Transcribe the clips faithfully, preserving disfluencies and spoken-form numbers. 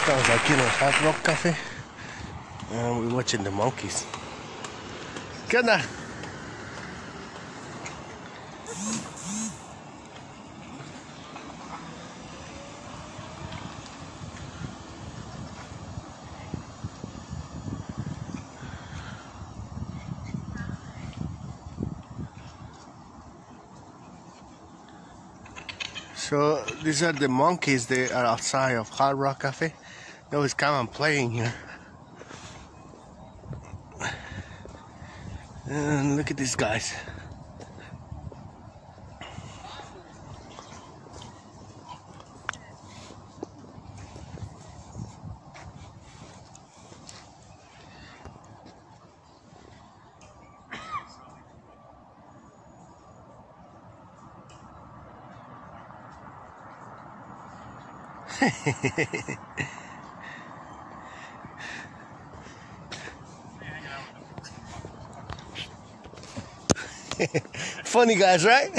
Sounds like, you know, Hard Rock Cafe. And we're watching the monkeys. ¿Qué onda? So these are the monkeys. They are outside of Hard Rock Cafe. They always come and playing here. And look at these guys. Funny guys, right?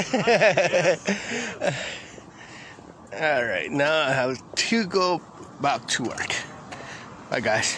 All right, now I have to go back to work. Bye, guys.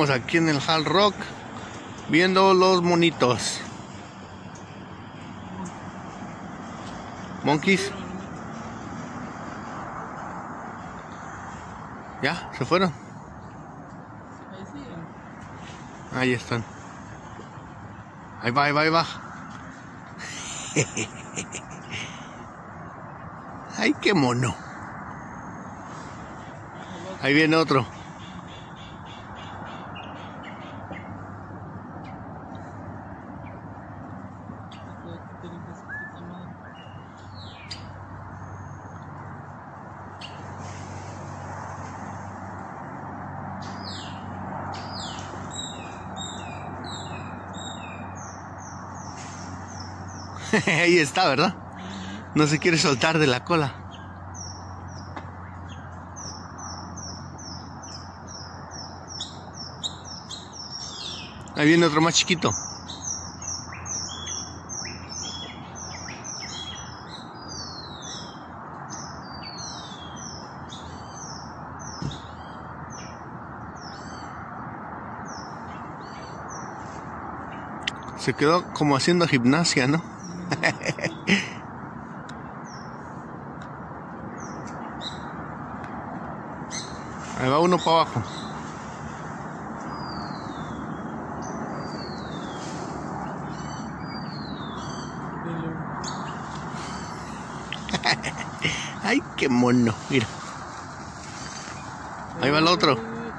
Estamos aquí en el Hard Rock viendo los monitos. Monkeys. ¿Ya? ¿Se fueron? Ahí están. Ahí va, ahí va, ahí va. Ay, qué mono. Ahí viene otro. Ahí está, ¿verdad? No se quiere soltar de la cola. Ahí viene otro más chiquito. Se quedó como haciendo gimnasia, ¿no? Ahí va uno para abajo. Ay, qué mono, mira. Ahí va el otro.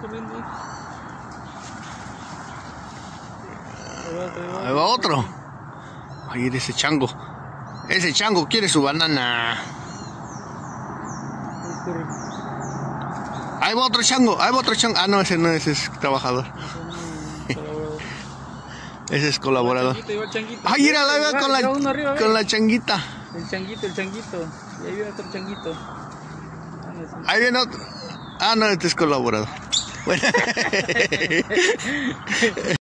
Ahí va otro. Ahí viene ese chango. Ese chango quiere su banana. Ahí va otro chango. Ahí va otro chango. Ah, no, ese no, ese es trabajador. Ese es colaborador. Ay, mira, ahí va con la, con la changuita. El changuito, el changuito. Y ahí viene otro changuito. Ahí viene otro. Ah, no, este es colaborador. Bueno.